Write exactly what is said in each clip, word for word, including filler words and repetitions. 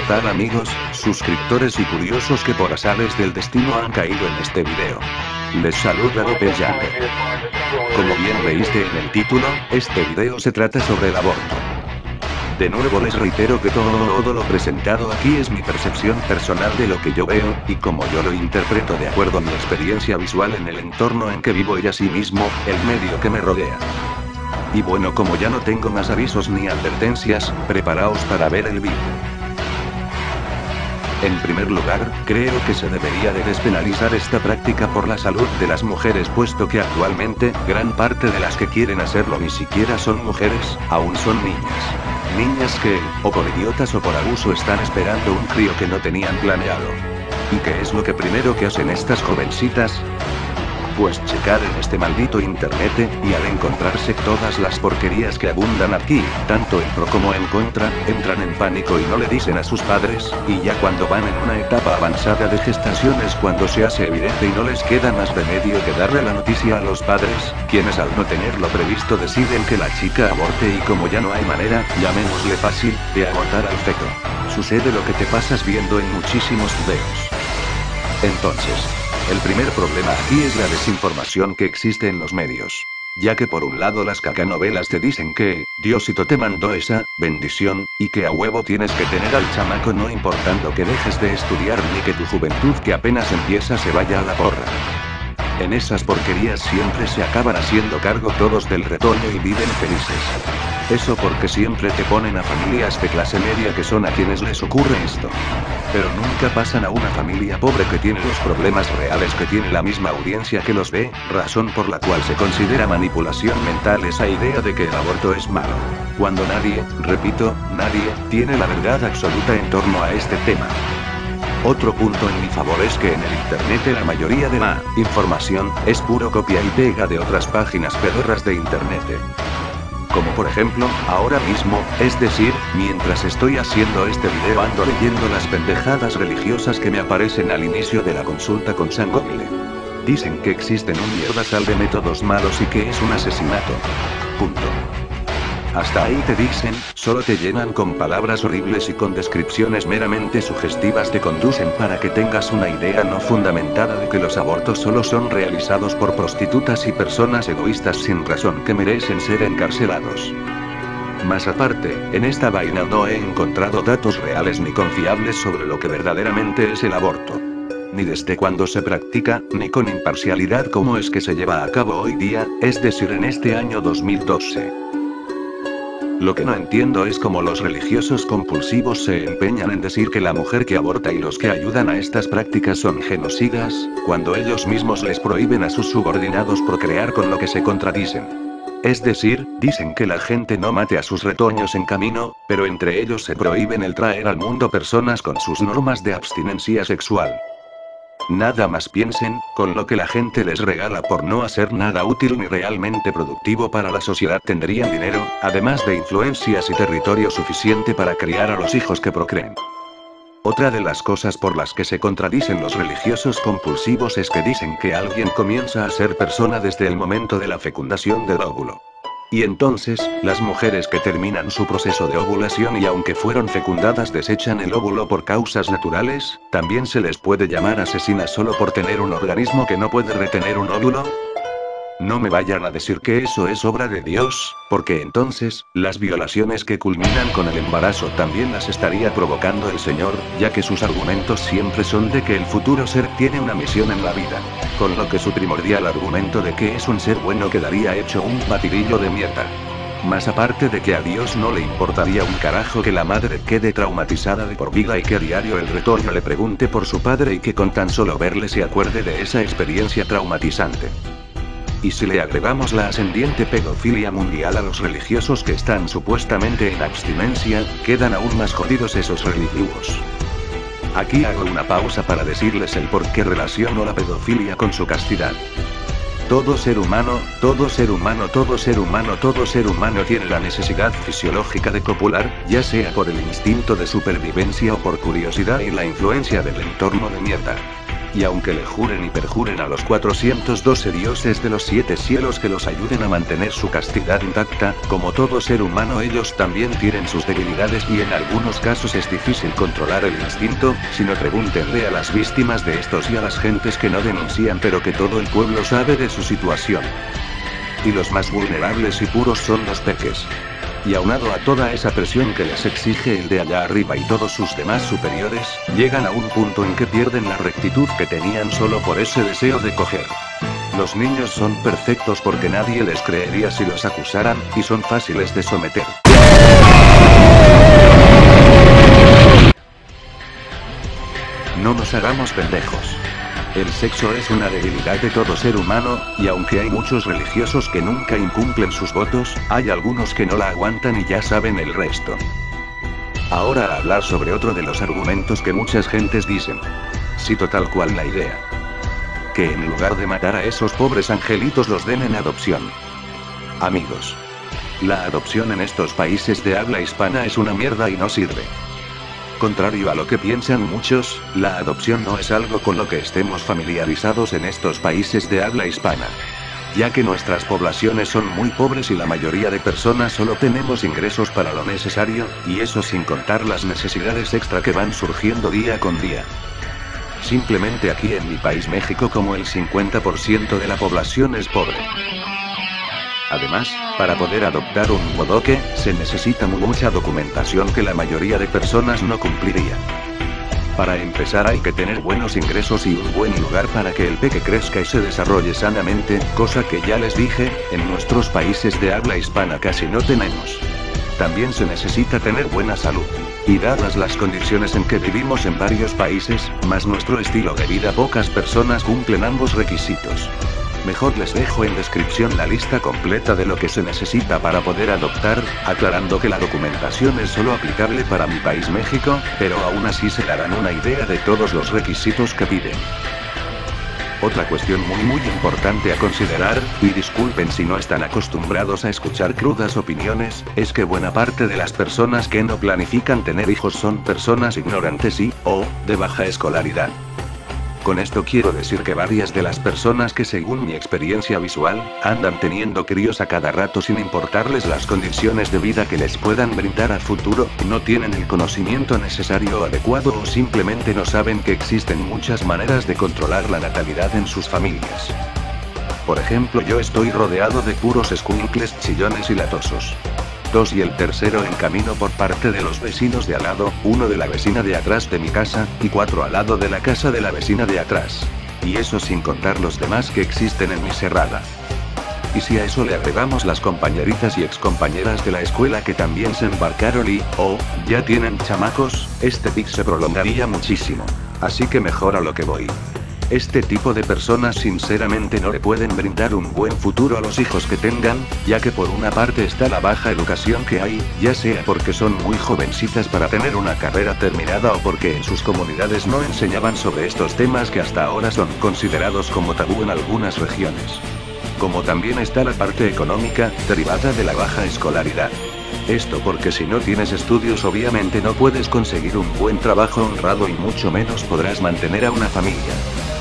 tal amigos, suscriptores y curiosos que por azares del destino han caído en este video? Les saluda López Llante. Como bien leíste en el título, este video se trata sobre el aborto. De nuevo les reitero que todo, todo lo presentado aquí es mi percepción personal de lo que yo veo, y como yo lo interpreto de acuerdo a mi experiencia visual en el entorno en que vivo y asimismo, el medio que me rodea. Y bueno, como ya no tengo más avisos ni advertencias, preparaos para ver el vídeo. En primer lugar, creo que se debería de despenalizar esta práctica por la salud de las mujeres, puesto que actualmente, gran parte de las que quieren hacerlo ni siquiera son mujeres, aún son niñas. Niñas que, o por idiotas o por abuso, están esperando un crío que no tenían planeado. ¿Y qué es lo que primero que hacen estas jovencitas? Pues checar en este maldito internet, y al encontrarse todas las porquerías que abundan aquí, tanto en pro como en contra, entran en pánico y no le dicen a sus padres, y ya cuando van en una etapa avanzada de gestación es cuando se hace evidente y no les queda más remedio que darle la noticia a los padres, quienes al no tenerlo previsto deciden que la chica aborte, y como ya no hay manera, llamémosle fácil, de abortar al feto. Sucede lo que te pasas viendo en muchísimos videos. Entonces, el primer problema aquí es la desinformación que existe en los medios. Ya que por un lado las cacanovelas te dicen que, Diosito te mandó esa bendición, y que a huevo tienes que tener al chamaco no importando que dejes de estudiar ni que tu juventud que apenas empieza se vaya a la porra. En esas porquerías siempre se acaban haciendo cargo todos del retoño y viven felices. Eso porque siempre te ponen a familias de clase media que son a quienes les ocurre esto. Pero nunca pasan a una familia pobre que tiene los problemas reales que tiene la misma audiencia que los ve, razón por la cual se considera manipulación mental esa idea de que el aborto es malo. Cuando nadie, repito, nadie, tiene la verdad absoluta en torno a este tema. Otro punto en mi favor es que en el internet la mayoría de la información es puro copia y pega de otras páginas pedorras de internet. Como por ejemplo, ahora mismo, es decir, mientras estoy haciendo este video ando leyendo las pendejadas religiosas que me aparecen al inicio de la consulta con San Google. Dicen que existen un mierdasal de métodos malos y que es un asesinato. Punto. Hasta ahí te dicen, solo te llenan con palabras horribles y con descripciones meramente sugestivas te conducen para que tengas una idea no fundamentada de que los abortos solo son realizados por prostitutas y personas egoístas sin razón que merecen ser encarcelados. Más aparte, en esta vaina no he encontrado datos reales ni confiables sobre lo que verdaderamente es el aborto. Ni desde cuándo se practica, ni con imparcialidad cómo es que se lleva a cabo hoy día, es decir en este año dos mil doce. Lo que no entiendo es cómo los religiosos compulsivos se empeñan en decir que la mujer que aborta y los que ayudan a estas prácticas son genocidas, cuando ellos mismos les prohíben a sus subordinados procrear, con lo que se contradicen. Es decir, dicen que la gente no mate a sus retoños en camino, pero entre ellos se prohíben el traer al mundo personas con sus normas de abstinencia sexual. Nada más piensen, con lo que la gente les regala por no hacer nada útil ni realmente productivo para la sociedad tendrían dinero, además de influencias y territorio suficiente para criar a los hijos que procreen. Otra de las cosas por las que se contradicen los religiosos compulsivos es que dicen que alguien comienza a ser persona desde el momento de la fecundación del óvulo. Y entonces, las mujeres que terminan su proceso de ovulación y aunque fueron fecundadas desechan el óvulo por causas naturales, ¿también se les puede llamar asesinas solo por tener un organismo que no puede retener un óvulo? No me vayan a decir que eso es obra de Dios, porque entonces, las violaciones que culminan con el embarazo también las estaría provocando el Señor, ya que sus argumentos siempre son de que el futuro ser tiene una misión en la vida. Con lo que su primordial argumento de que es un ser bueno quedaría hecho un batidillo de mierda. Más aparte de que a Dios no le importaría un carajo que la madre quede traumatizada de por vida y que a diario el retoño le pregunte por su padre y que con tan solo verle se acuerde de esa experiencia traumatizante. Y si le agregamos la ascendiente pedofilia mundial a los religiosos que están supuestamente en abstinencia, quedan aún más jodidos esos religiosos. Aquí hago una pausa para decirles el por qué relaciono la pedofilia con su castidad. Todo ser humano, todo ser humano, todo ser humano, todo ser humano tiene la necesidad fisiológica de copular, ya sea por el instinto de supervivencia o por curiosidad y la influencia del entorno de mierda. Y aunque le juren y perjuren a los cuatrocientos doce dioses de los siete cielos que los ayuden a mantener su castidad intacta, como todo ser humano ellos también tienen sus debilidades y en algunos casos es difícil controlar el instinto, sino pregúntenle a las víctimas de estos y a las gentes que no denuncian pero que todo el pueblo sabe de su situación. Y los más vulnerables y puros son los peques. Y aunado a toda esa presión que les exige el de allá arriba y todos sus demás superiores, llegan a un punto en que pierden la rectitud que tenían solo por ese deseo de coger. Los niños son perfectos porque nadie les creería si los acusaran, y son fáciles de someter. No nos hagamos pendejos. El sexo es una debilidad de todo ser humano, y aunque hay muchos religiosos que nunca incumplen sus votos, hay algunos que no la aguantan y ya saben el resto. Ahora a hablar sobre otro de los argumentos que muchas gentes dicen. Cito tal cual la idea. Que en lugar de matar a esos pobres angelitos los den en adopción. Amigos. La adopción en estos países de habla hispana es una mierda y no sirve. Contrario a lo que piensan muchos, la adopción no es algo con lo que estemos familiarizados en estos países de habla hispana. Ya que nuestras poblaciones son muy pobres y la mayoría de personas solo tenemos ingresos para lo necesario, y eso sin contar las necesidades extra que van surgiendo día con día. Simplemente aquí en mi país México como el cincuenta por ciento de la población es pobre. Además, para poder adoptar un bodoque, se necesita mucha documentación que la mayoría de personas no cumpliría. Para empezar hay que tener buenos ingresos y un buen lugar para que el peque crezca y se desarrolle sanamente, cosa que ya les dije, en nuestros países de habla hispana casi no tenemos. También se necesita tener buena salud. Y dadas las condiciones en que vivimos en varios países, más nuestro estilo de vida, pocas personas cumplen ambos requisitos. Mejor les dejo en descripción la lista completa de lo que se necesita para poder adoptar, aclarando que la documentación es solo aplicable para mi país México, pero aún así se darán una idea de todos los requisitos que piden. Otra cuestión muy muy importante a considerar, y disculpen si no están acostumbrados a escuchar crudas opiniones, es que buena parte de las personas que no planifican tener hijos son personas ignorantes y, o, de baja escolaridad. Con esto quiero decir que varias de las personas que según mi experiencia visual, andan teniendo críos a cada rato sin importarles las condiciones de vida que les puedan brindar a futuro, no tienen el conocimiento necesario o adecuado o simplemente no saben que existen muchas maneras de controlar la natalidad en sus familias. Por ejemplo, yo estoy rodeado de puros escuincles chillones y latosos. Dos y el tercero en camino por parte de los vecinos de al lado, uno de la vecina de atrás de mi casa, y cuatro al lado de la casa de la vecina de atrás. Y eso sin contar los demás que existen en mi cerrada. Y si a eso le agregamos las compañeritas y excompañeras de la escuela que también se embarcaron y, oh, ya tienen chamacos, este pic se prolongaría muchísimo. Así que mejor a lo que voy. Este tipo de personas sinceramente no le pueden brindar un buen futuro a los hijos que tengan, ya que por una parte está la baja educación que hay, ya sea porque son muy jovencitas para tener una carrera terminada o porque en sus comunidades no enseñaban sobre estos temas que hasta ahora son considerados como tabú en algunas regiones. Como también está la parte económica, derivada de la baja escolaridad. Esto porque si no tienes estudios obviamente no puedes conseguir un buen trabajo honrado y mucho menos podrás mantener a una familia.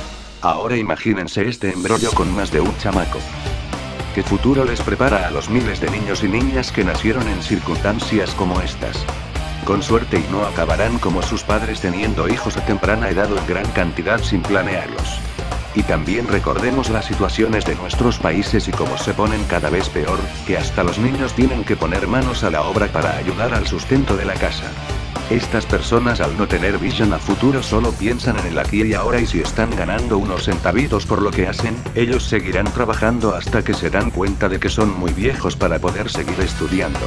Ahora imagínense este embrollo con más de un chamaco. ¿Qué futuro les prepara a los miles de niños y niñas que nacieron en circunstancias como estas? Con suerte y no acabarán como sus padres teniendo hijos a temprana edad o en gran cantidad sin planearlos. Y también recordemos las situaciones de nuestros países y cómo se ponen cada vez peor, que hasta los niños tienen que poner manos a la obra para ayudar al sustento de la casa. Estas personas al no tener visión a futuro solo piensan en el aquí y ahora y si están ganando unos centavitos por lo que hacen, ellos seguirán trabajando hasta que se dan cuenta de que son muy viejos para poder seguir estudiando.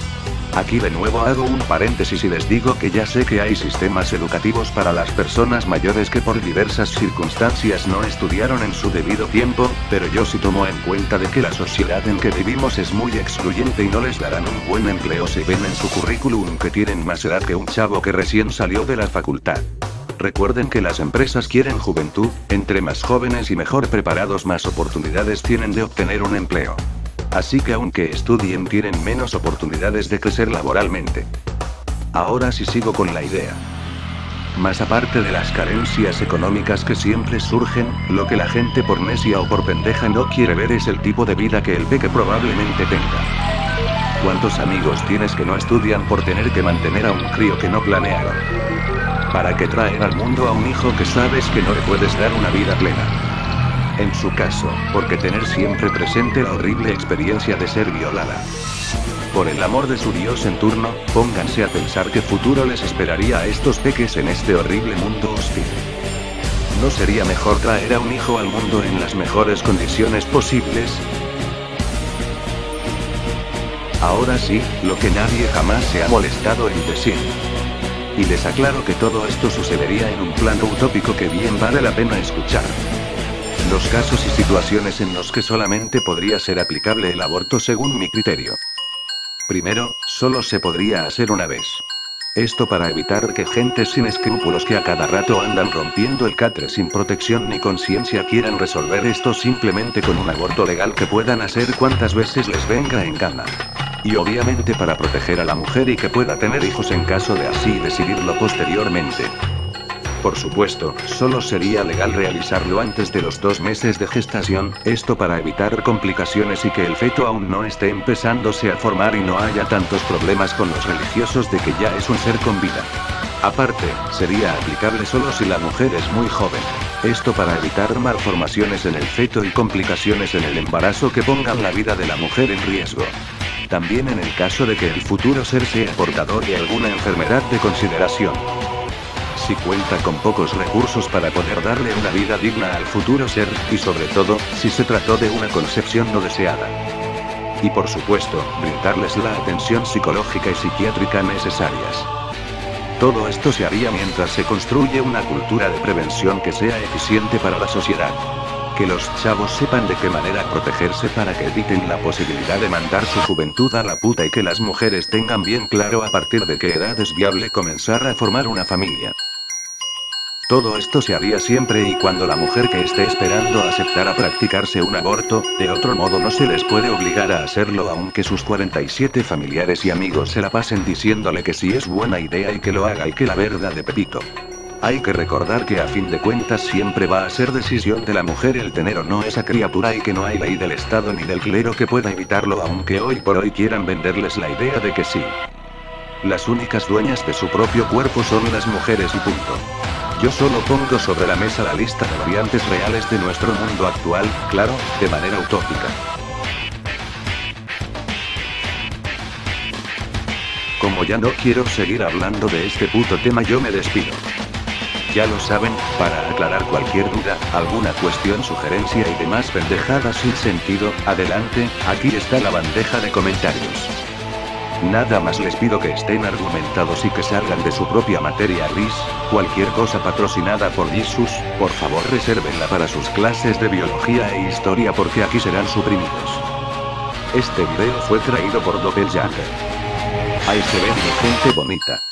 Aquí de nuevo hago un paréntesis y les digo que ya sé que hay sistemas educativos para las personas mayores que por diversas circunstancias no estudiaron en su debido tiempo, pero yo sí tomo en cuenta de que la sociedad en que vivimos es muy excluyente y no les darán un buen empleo si ven en su currículum que tienen más edad que un chavo que recién salió de la facultad. Recuerden que las empresas quieren juventud, entre más jóvenes y mejor preparados más oportunidades tienen de obtener un empleo. Así que aunque estudien tienen menos oportunidades de crecer laboralmente. Ahora sí sigo con la idea. Más aparte de las carencias económicas que siempre surgen, lo que la gente por necia o por pendeja no quiere ver es el tipo de vida que el peque probablemente tenga. ¿Cuántos amigos tienes que no estudian por tener que mantener a un crío que no planearon? ¿Para qué traer al mundo a un hijo que sabes que no le puedes dar una vida plena? En su caso, porque tener siempre presente la horrible experiencia de ser violada. Por el amor de su Dios en turno, pónganse a pensar qué futuro les esperaría a estos peques en este horrible mundo hostil. ¿No sería mejor traer a un hijo al mundo en las mejores condiciones posibles? Ahora sí, lo que nadie jamás se ha molestado en decir. Y les aclaro que todo esto sucedería en un plano utópico que bien vale la pena escuchar. Los casos y situaciones en los que solamente podría ser aplicable el aborto según mi criterio. Primero, solo se podría hacer una vez. Esto para evitar que gente sin escrúpulos que a cada rato andan rompiendo el catre sin protección ni conciencia quieran resolver esto simplemente con un aborto legal que puedan hacer cuantas veces les venga en gana. Y obviamente para proteger a la mujer y que pueda tener hijos en caso de así decidirlo posteriormente. Por supuesto, solo sería legal realizarlo antes de los dos meses de gestación, esto para evitar complicaciones y que el feto aún no esté empezándose a formar y no haya tantos problemas con los religiosos de que ya es un ser con vida. Aparte, sería aplicable solo si la mujer es muy joven. Esto para evitar malformaciones en el feto y complicaciones en el embarazo que pongan la vida de la mujer en riesgo. También en el caso de que el futuro ser sea portador de alguna enfermedad de consideración. Si cuenta con pocos recursos para poder darle una vida digna al futuro ser, y sobre todo, si se trató de una concepción no deseada. Y por supuesto, brindarles la atención psicológica y psiquiátrica necesarias. Todo esto se haría mientras se construye una cultura de prevención que sea eficiente para la sociedad. Que los chavos sepan de qué manera protegerse para que eviten la posibilidad de mandar su juventud a la puta y que las mujeres tengan bien claro a partir de qué edad es viable comenzar a formar una familia. Todo esto se haría siempre y cuando la mujer que esté esperando aceptara practicarse un aborto, de otro modo no se les puede obligar a hacerlo aunque sus cuarenta y siete familiares y amigos se la pasen diciéndole que sí es buena idea y que lo haga y que la verdad de Pepito. Hay que recordar que a fin de cuentas siempre va a ser decisión de la mujer el tener o no esa criatura y que no hay ley del Estado ni del clero que pueda evitarlo aunque hoy por hoy quieran venderles la idea de que sí. Las únicas dueñas de su propio cuerpo son las mujeres y punto. Yo solo pongo sobre la mesa la lista de variantes reales de nuestro mundo actual, claro, de manera utópica. Como ya no quiero seguir hablando de este puto tema yo me despido. Ya lo saben, para aclarar cualquier duda, alguna cuestión, sugerencia y demás pendejadas sin sentido, adelante, aquí está la bandeja de comentarios. Nada más les pido que estén argumentados y que salgan de su propia materia gris, cualquier cosa patrocinada por Jesus, por favor resérvenla para sus clases de biología e historia porque aquí serán suprimidos. Este video fue traído por Doppelganger. Ahí se ven mi gente bonita.